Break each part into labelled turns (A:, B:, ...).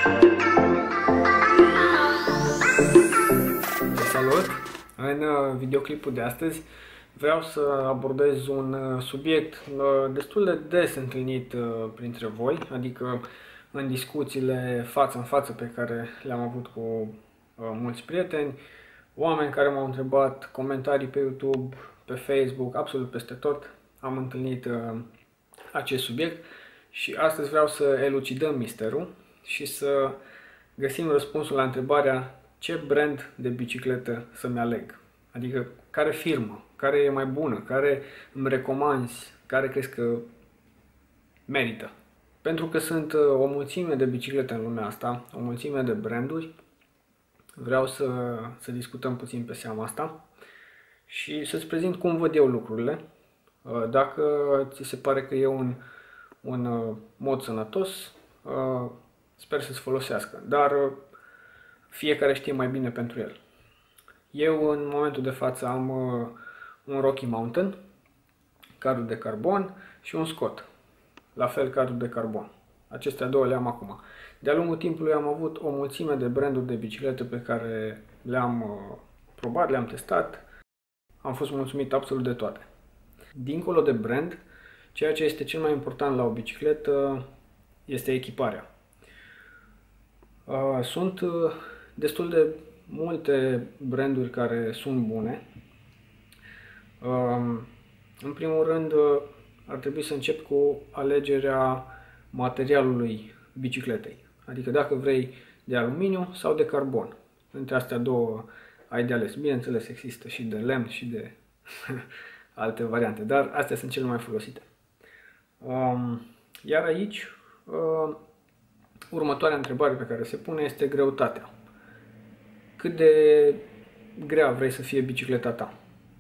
A: Salut! În videoclipul de astăzi vreau să abordez un subiect destul de des întâlnit printre voi, adică în discuțiile față în față pe care le-am avut cu mulți prieteni, oameni care m-au întrebat, comentarii pe YouTube, pe Facebook, absolut peste tot am întâlnit acest subiect și astăzi vreau să elucidăm misterul și să găsim răspunsul la întrebarea ce brand de bicicletă să-mi aleg. Adică care firmă, care e mai bună, care îmi recomanzi, care crezi că merită. Pentru că sunt o mulțime de biciclete în lumea asta, o mulțime de branduri, vreau să discutăm puțin pe seama asta și să-ți prezint cum văd eu lucrurile. Dacă ți se pare că e un mod sănătos, sper să-ți folosească, dar fiecare știe mai bine pentru el. Eu în momentul de față am un Rocky Mountain, cadru de carbon și un Scott, la fel cadru de carbon. Acestea două le am acum. De-a lungul timpului am avut o mulțime de branduri de biciclete pe care le-am probat, le-am testat. Am fost mulțumit absolut de toate. Dincolo de brand, ceea ce este cel mai important la o bicicletă este echiparea. Sunt destul de multe branduri care sunt bune. În primul rând, ar trebui să încep cu alegerea materialului bicicletei. Adică dacă vrei de aluminiu sau de carbon. Între astea două ai de ales. Bineînțeles, există și de lemn și de alte variante, dar astea sunt cele mai folosite. Iar aici, următoarea întrebare pe care se pune este greutatea. Cât de grea vrei să fie bicicleta ta?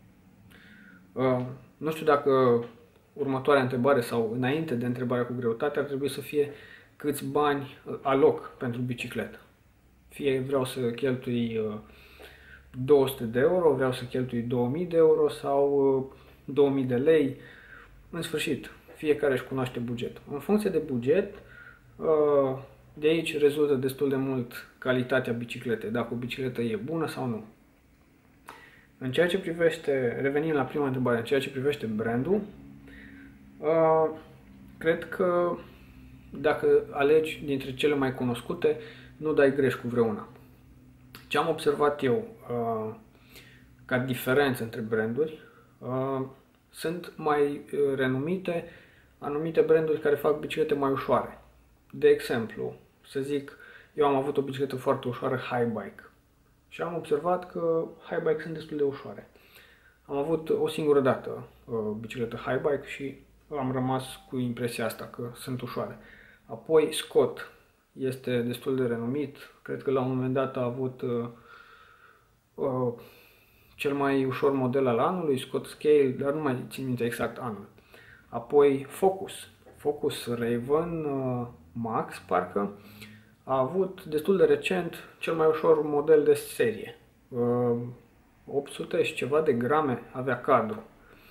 A: Nu știu dacă următoarea întrebare sau înainte de întrebarea cu greutate ar trebui să fie câți bani aloc pentru bicicletă. Fie vreau să cheltui 200 de euro, vreau să cheltui 2000 de euro sau 2000 de lei. În sfârșit, fiecare își cunoaște bugetul. În funcție de buget, de aici rezultă destul de mult calitatea bicicletei, dacă o bicicletă e bună sau nu. În ceea ce privește, revenind la prima întrebare, în ceea ce privește brandul, cred că dacă alegi dintre cele mai cunoscute, nu dai greș cu vreuna. Ce am observat eu ca diferență între branduri, sunt mai renumite anumite branduri care fac biciclete mai ușoare. De exemplu, să zic, eu am avut o bicicletă foarte ușoară, Haibike. Și am observat că Haibike sunt destul de ușoare. Am avut o singură dată bicicletă Haibike și am rămas cu impresia asta că sunt ușoare. Apoi Scott este destul de renumit. Cred că la un moment dat a avut cel mai ușor model al anului, Scott Scale, dar nu mai țin minte exact anul. Apoi Focus Raven Max, parcă, a avut destul de recent cel mai ușor model de serie. 800 și ceva de grame avea cadru.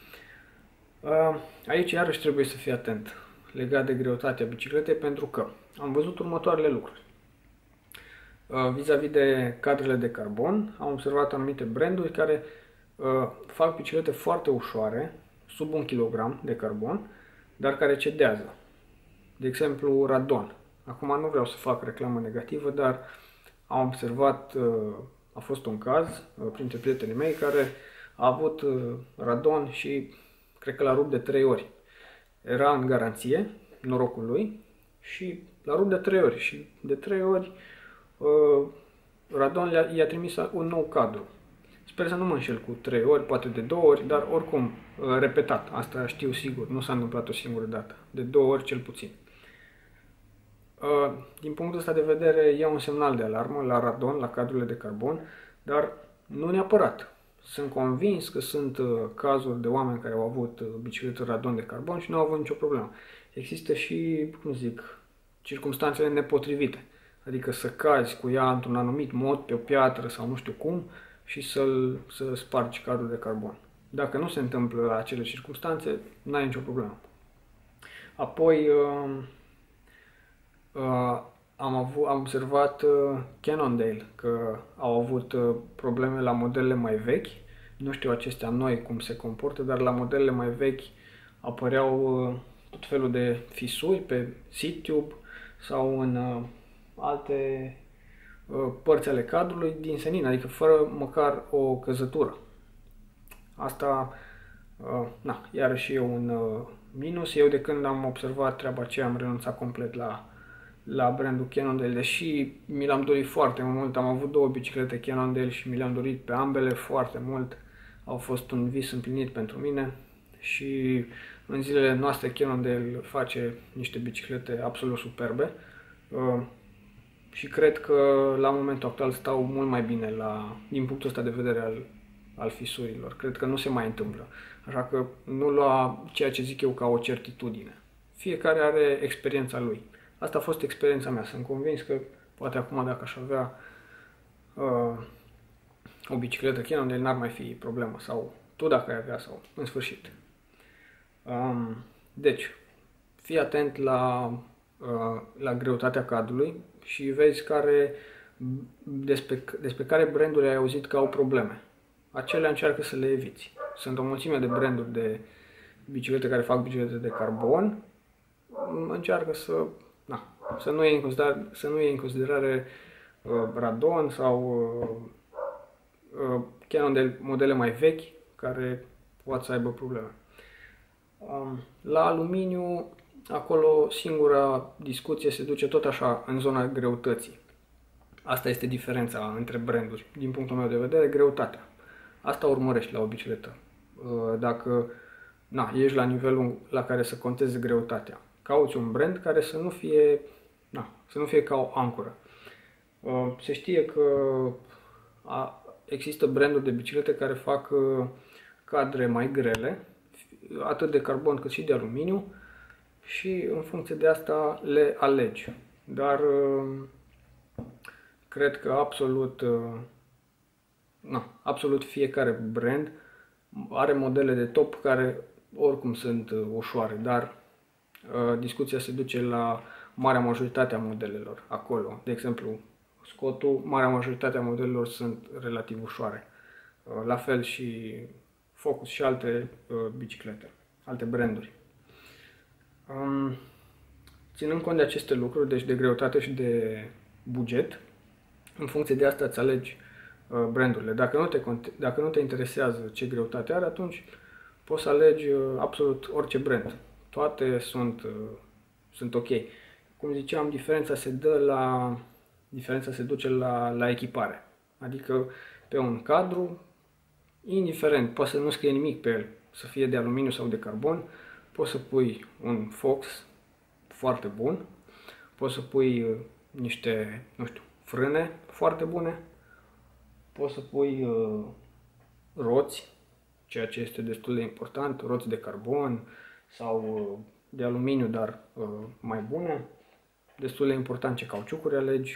A: Aici iarăși trebuie să fii atent legat de greutatea bicicletei, pentru că am văzut următoarele lucruri. Vis-a-vis de cadrele de carbon, am observat anumite branduri care fac biciclete foarte ușoare, sub 1 kg de carbon, dar care cedează. De exemplu, Radon. Acum nu vreau să fac reclamă negativă, dar am observat, a fost un caz printre prietenii mei care a avut Radon și cred că l-a rupt de 3 ori. Era în garanție, norocul lui, și l-a rupt de 3 ori. Și de 3 ori Radon i-a trimis un nou cadru. Sper să nu mă înșel cu 3 ori, poate de 2 ori, dar oricum repetat. Asta știu sigur, nu s-a întâmplat o singură dată. De 2 ori cel puțin. Din punctul ăsta de vedere e un semnal de alarmă la Radon, la cadrurile de carbon, dar nu neapărat. Sunt convins că sunt cazuri de oameni care au avut biciclete Radon de carbon și nu au avut nicio problemă. Există și, cum zic, circumstanțele nepotrivite. Adică să cazi cu ea într-un anumit mod pe o piatră sau nu știu cum și să spargi cadrul de carbon. Dacă nu se întâmplă acele circumstanțe, n-ai nicio problemă. Apoi, am observat Cannondale că au avut probleme la modelele mai vechi. Nu știu acestea noi cum se comportă, dar la modelele mai vechi apăreau tot felul de fisuri pe seat tube sau în alte părți ale cadrului din senin, adică fără măcar o căzătură. Asta, iarăși e un minus. Eu de când am observat treaba aceea am renunțat complet la brandul Cannondale, deși mi l-am dorit foarte mult. Am avut două biciclete Cannondale și mi le-am dorit pe ambele foarte mult. Au fost un vis împlinit pentru mine și în zilele noastre Cannondale face niște biciclete absolut superbe și cred că la momentul actual stau mult mai bine din punctul ăsta de vedere al fisurilor. Cred că nu se mai întâmplă. Așa că nu lua ceea ce zic eu ca o certitudine. Fiecare are experiența lui. Asta a fost experiența mea. Sunt convins că poate acum dacă aș avea o bicicletă Cannondale n-ar mai fi problemă. Sau tu dacă ai avea, sau în sfârșit. Deci, fii atent la greutatea cadrului și vezi despre care branduri ai auzit că au probleme. Acelea încearcă să le eviți. Sunt o mulțime de branduri de biciclete care fac biciclete de carbon. Încearcă să nu iei în considerare Radon sau Cannondale modele mai vechi care pot să aibă probleme. La aluminiu, acolo singura discuție se duce tot așa în zona greutății. Asta este diferența între branduri. Din punctul meu de vedere, greutatea. Asta urmărești la o bicicletă. Dacă ești la nivelul la care să conteze greutatea. Cauți un brand care să nu fie ca o ancoră. Se știe că există branduri de biciclete care fac cadre mai grele, atât de carbon cât și de aluminiu, și în funcție de asta le alegi. Dar cred că absolut fiecare brand are modele de top care oricum sunt ușoare, dar discuția se duce la marea majoritate a modelelor acolo. De exemplu, Scottul, marea majoritate a modelelor sunt relativ ușoare. La fel și Focus și alte biciclete, alte branduri. Ținând cont de aceste lucruri, deci de greutate și de buget, în funcție de asta îți alegi brandurile. Dacă nu te interesează ce greutate are, atunci poți să alegi absolut orice brand. Toate sunt ok. Cum ziceam, diferența se duce la echipare. Adică pe un cadru, indiferent, poate să nu scrie nimic pe el, să fie de aluminiu sau de carbon, poți să pui un Fox foarte bun, poți să pui niște, frâne foarte bune, poți să pui roți, ceea ce este destul de important, roți de carbon sau de aluminiu, dar mai bune. Destul de important ce cauciucuri alegi,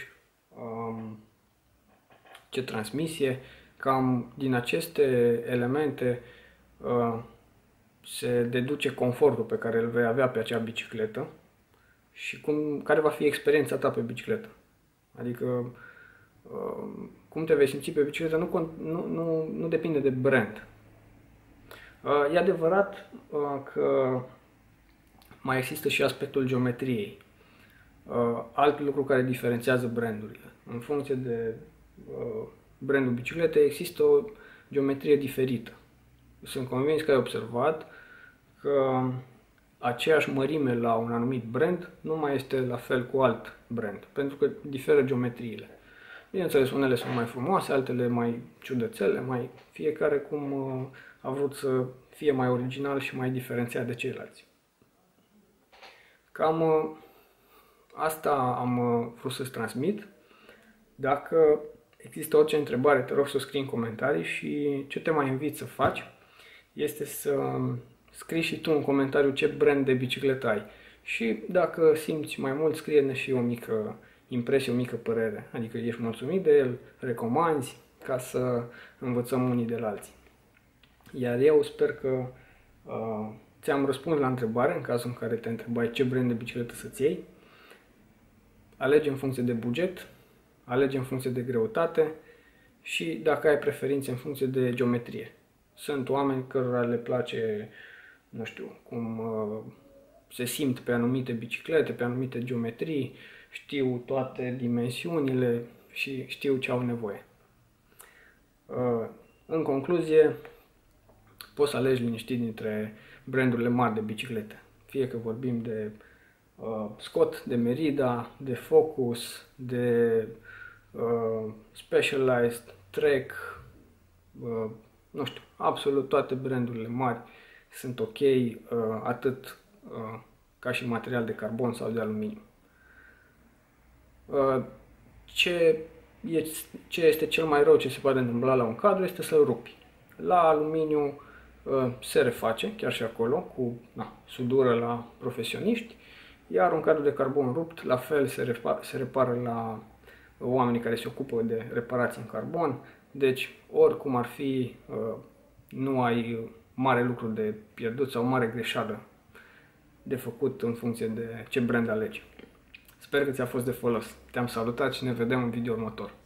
A: ce transmisie. Cam din aceste elemente se deduce confortul pe care îl vei avea pe acea bicicletă și care va fi experiența ta pe bicicletă. Adică cum te vei simți pe bicicletă nu depinde de brand. E adevărat că mai există și aspectul geometriei. Alt lucru care diferențiază brandurile. În funcție de brandul bicicletei există o geometrie diferită. Sunt convins că ai observat că aceeași mărime la un anumit brand nu mai este la fel cu alt brand, pentru că diferă geometriile. Bineînțeles, unele sunt mai frumoase, altele mai ciudățele, fiecare cum a vrut să fie mai original și mai diferențiat de ceilalți. Cam asta am vrut să-ți transmit. Dacă există orice întrebare, te rog să o scrii în comentarii și ce te mai invit să faci este să scrii și tu în comentariu ce brand de bicicletă ai. Și dacă simți mai mult, scrie-ne și o mică impresie, o mică părere. Adică ești mulțumit de el, recomanzi, ca să învățăm unii de la alții. Iar eu sper că ți-am răspuns la întrebare, în cazul în care te întrebai ce brand de bicicletă să-ți iei. alege în funcție de buget, alege în funcție de greutate și dacă ai preferințe în funcție de geometrie. Sunt oameni cărora le place, nu știu, cum se simt pe anumite biciclete, pe anumite geometrii, știu toate dimensiunile și știu ce au nevoie. În concluzie, poți să alegi liniștit dintre brandurile mari de biciclete. Fie că vorbim de Scott, de Merida, de Focus, de Specialized, Trek, nu știu, absolut toate brandurile mari sunt ok, atât ca și material de carbon sau de aluminiu. Ce este cel mai rău ce se poate întâmpla la un cadru este să-l rupi. La aluminiu se reface, chiar și acolo, cu sudură la profesioniști, iar un cadru de carbon rupt, la fel, se repară la oamenii care se ocupă de reparații în carbon. Deci, oricum ar fi, nu ai mare lucru de pierdut sau mare greșeală de făcut în funcție de ce brand alegi. Sper că ți-a fost de folos. Te-am salutat și ne vedem în video următor.